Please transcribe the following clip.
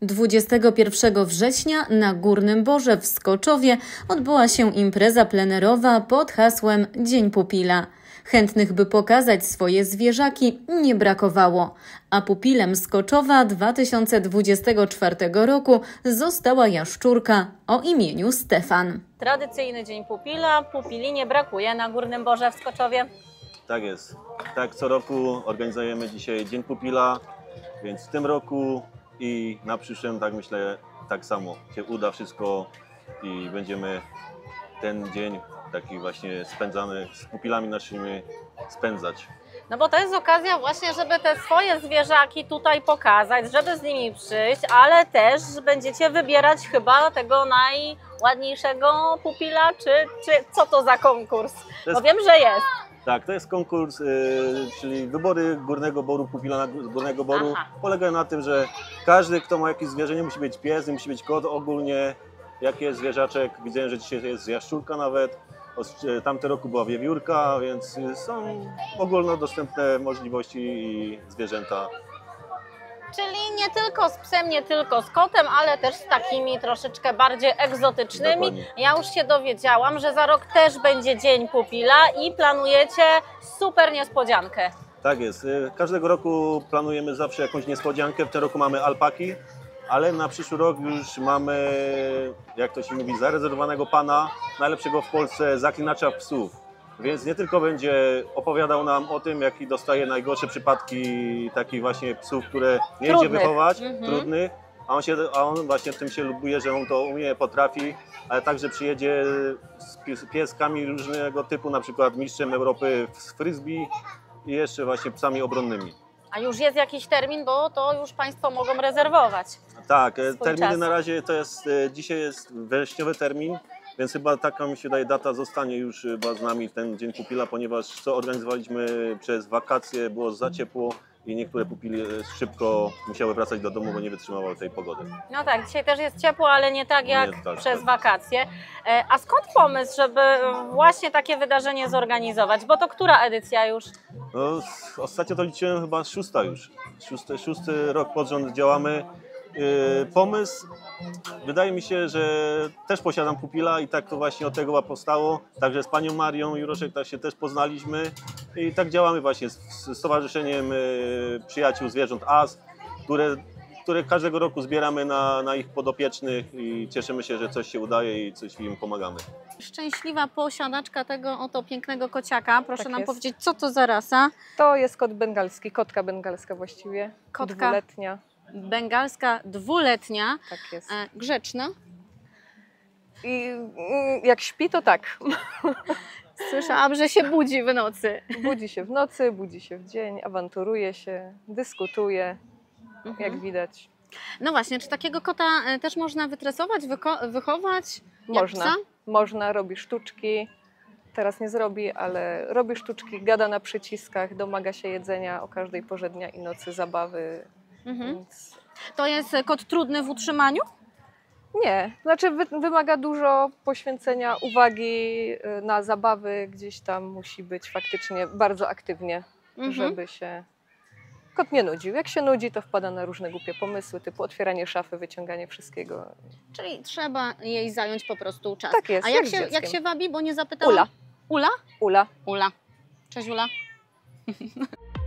21 września na Górnym Borze w Skoczowie odbyła się impreza plenerowa pod hasłem Dzień Pupila. Chętnych, by pokazać swoje zwierzaki, nie brakowało, a pupilem Skoczowa 2024 roku została jaszczurka o imieniu Stefan. Tradycyjny Dzień Pupila, pupili nie brakuje na Górnym Borze w Skoczowie. Tak jest. Tak co roku organizujemy dzisiaj Dzień Pupila, więc w tym roku i na przyszłym, tak myślę, tak samo się uda wszystko i będziemy ten dzień taki właśnie spędzany z pupilami naszymi spędzać. No bo to jest okazja właśnie, żeby te swoje zwierzaki tutaj pokazać, żeby z nimi przyjść, ale też będziecie wybierać chyba tego najładniejszego pupila, czy co to za konkurs? Bo wiem, że jest. Tak, to jest konkurs, czyli wybory Górnego Boru, pupila Górnego Boru. Polegają na tym, że każdy, kto ma jakieś zwierzę, nie musi być pies, nie musi być kot, ogólnie jaki jest zwierzaczek. Widzę, że dzisiaj jest jaszczurka nawet. Tamte roku była wiewiórka, więc są ogólnodostępne możliwości i zwierzęta. Czyli nie tylko z psem, nie tylko z kotem, ale też z takimi troszeczkę bardziej egzotycznymi. Dokładnie. Ja już się dowiedziałam, że za rok też będzie Dzień Pupila i planujecie super niespodziankę. Tak jest. Każdego roku planujemy zawsze jakąś niespodziankę. W tym roku mamy alpaki, ale na przyszły rok już mamy, jak to się mówi, zarezerwowanego pana, najlepszego w Polsce zaklinacza psów. Więc nie tylko będzie opowiadał nam o tym, jaki dostaje najgorsze przypadki takich właśnie psów, które nie idzie wychować, trudnych, a on właśnie tym się lubuje, że on to umie, potrafi, ale także przyjedzie z pieskami różnego typu, na przykład mistrzem Europy z frisbee i jeszcze właśnie psami obronnymi. A już jest jakiś termin, bo to już Państwo mogą rezerwować. Tak, terminy czas. na razie to jest, dzisiaj jest wrześniowy termin, więc chyba taka mi się daje data zostanie już chyba z nami ten Dzień Pupila, ponieważ co organizowaliśmy przez wakacje, było za ciepło i niektóre pupile szybko musiały wracać do domu, bo nie wytrzymały tej pogody. No tak, dzisiaj też jest ciepło, ale nie tak jak Nie tak, przez tak. wakacje. A skąd pomysł, żeby właśnie takie wydarzenie zorganizować? Bo to która edycja już? No, ostatnio to liczyłem chyba szósta już. Szósty rok pod rząd działamy. Pomysł, wydaje mi się, że też posiadam pupila i tak to właśnie od tego powstało. Także z panią Marią Juroszek tak się też poznaliśmy i tak działamy właśnie z Stowarzyszeniem Przyjaciół Zwierząt AS, które każdego roku zbieramy na ich podopiecznych i cieszymy się, że coś się udaje i coś im pomagamy. Szczęśliwa posiadaczka tego oto pięknego kociaka. Proszę Tak nam jest. powiedzieć, co to za rasa? To jest kot bengalski, kotka bengalska właściwie. Kotka. Dwuletnia. Bengalska, dwuletnia, Tak jest. grzeczna. I jak śpi, to tak. Słyszałam, że się budzi w nocy. Budzi się w nocy, budzi się w dzień, awanturuje się, dyskutuje, jak widać. No właśnie, czy takiego kota też można wytresować, wychować? Jak Można, psa? można, robi sztuczki. Teraz nie zrobi, ale robi sztuczki, gada na przyciskach, domaga się jedzenia o każdej porze dnia i nocy, zabawy. Więc To jest kot trudny w utrzymaniu? nie, znaczy wymaga dużo poświęcenia uwagi na zabawy, gdzieś tam musi być faktycznie bardzo aktywnie, żeby się kot nie nudził. Jak się nudzi, to wpada na różne głupie pomysły, typu otwieranie szafy, wyciąganie wszystkiego. Czyli trzeba jej zająć po prostu czas. Tak jest, A jak z jak dzieckiem. się wabi, bo nie zapytałam? Ula. Ula? Ula. Ula. Cześć Ula.